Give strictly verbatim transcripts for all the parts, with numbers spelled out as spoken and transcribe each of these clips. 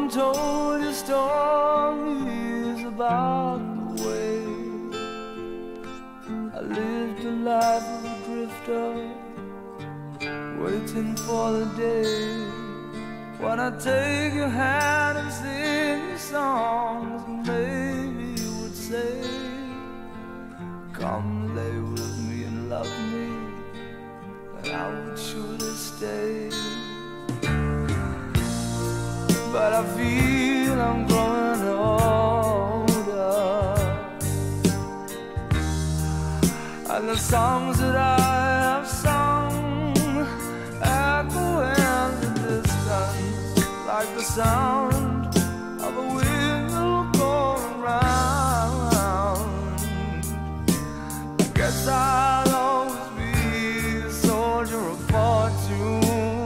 told you stories about the way I lived the life of a drifter, waiting for the day when I take your hand and sing you songs. Maybe you would say, come lay with me and love me, and I would surely stay. But I feel I'm growing older, and the songs that I have sung echo in the distance like the sound of a wheel going round. I guess I'll always be a soldier of fortune.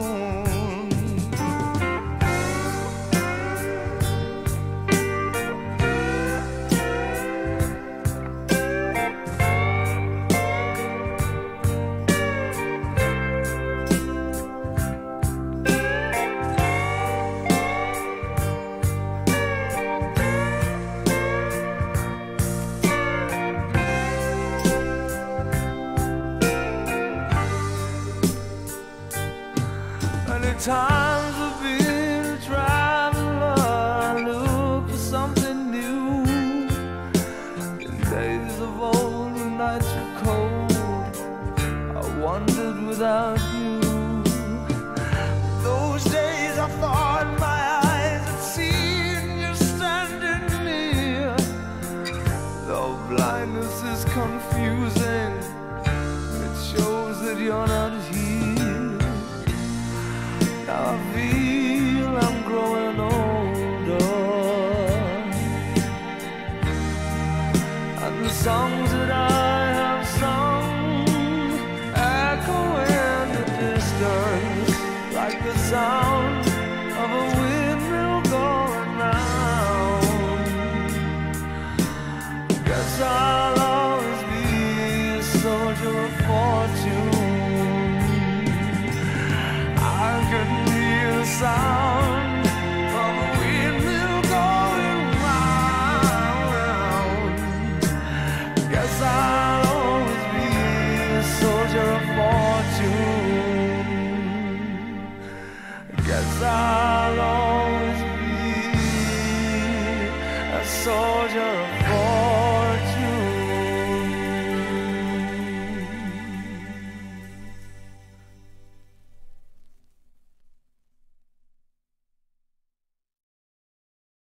Many times I've been a traveler, look for something new. In days of old, when nights were cold, I wandered without you. Those days I thought my eyes had seen you standing near. Though blindness is confusing, it shows that you're not here. Now I feel I'm growing older, and the songs that I have sung echo in the distance like the sound of a windmill going round. Guess I'll always be a soldier of fortune. I can hear the sound of a windmill going round. Guess I'll always be a soldier of fortune. Guess I'll always be a soldier of